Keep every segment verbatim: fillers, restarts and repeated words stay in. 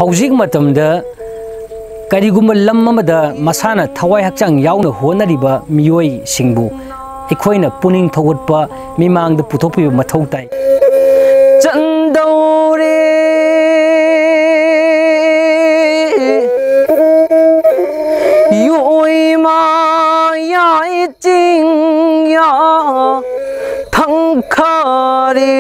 हौजिक मतमदा करिगुम लम अमदा मसाना थवाई हक्चांग यावना होनरिबा मियोई सिंगबु अखोइना पुनिंग थौगटपा मिमांग द पुथोपिबा मथौ ताई चंदौरे योई माया चिंग या थंखारे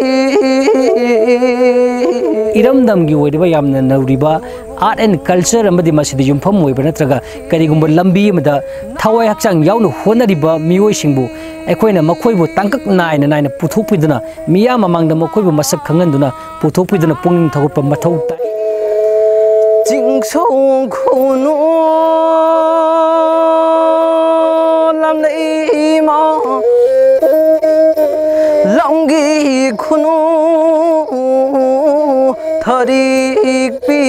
इरमदम की ओइदबा यामना नौरिबा आर्ट एंड कल्चर अमदि मसिदि युमफम ओइबा नत्रगा करिगुम लंबी अमदा थवाई हक्चांग यावना होनरिबा मियोई सिंगबु अखोइना मखोइबु तांकक नायना नायना पुथोकपिदुना मिया ममांगदा मखोइबु मसक खंगनदुना पुथोकपिदुना पुंगिंग थगोपा मथौ ताई चिंगसौ खुनु लमलेमा लंगी खुनु थरिक पी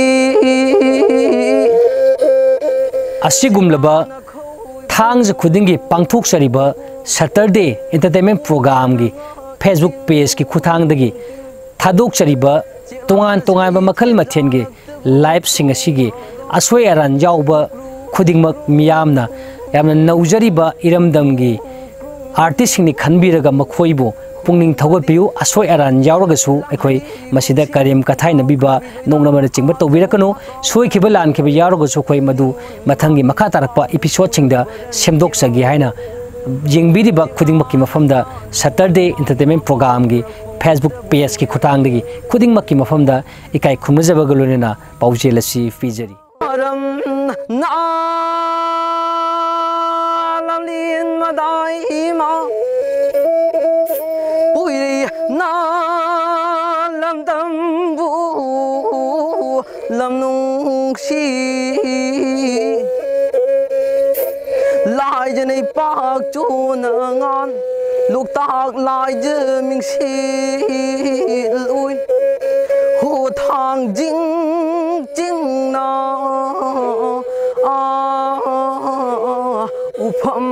असिगुमलबा थांग खुदिंगी पांथोक सरिबा सैटरडे एंटरटेनमेंट प्रोग्राम की फेसबुक पेज की खुथांगदगी थादोक सरिबा तोंगान तोंगान मखल मथेन की लाइव सिंग असिगी असोय अरान यावबा खुदिंगमक मियामना यामना नौजरिबा इरमदमगी आर्टिस्ट सिंगनी खनबिरगा मखोइबो पुंगनिंग थौगटपियु असोय अरान यावरगसु अखोय मसिदा करेम कथाइना बिबा नोंगनमर चिंगबा तौबिरकनो सोयखिबा लानखिबा यावरगसु खोय मदु मथंगी मखा तारकपा एपिसोड सिंगदा सेमदोकसगी हाइना येंबिरिबा खुदिंगमक्की मफमदा सैटरडे एंटरटेनमेंट प्रोग्राम की फेसबुक पेज की खुतांगदगी खुदिंगमक्की मफमदा इकाय खुमजबगा लोनेना पाउजेल असि पिजरी लमनुक्षी लाइज नहीं पाक चून ngàn lục tạc lại dư mình xì lùi hồ thang chính chính na a upam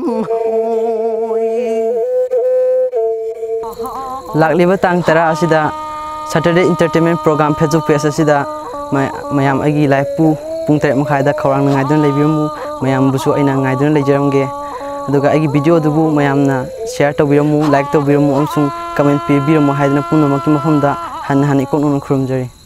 lạc liba tang tara asida Saturday entertainment program Facebook page asida mayam agi live pu pung tere makhai da khawrang ngai dun leibimu mayam busu aina ngai dun leijaramge aduga agi video dubu mayam na share tawbiramu like tawbiramu amsung comment pe biramu haidna punna makki mafamda han han ikon on khurumjari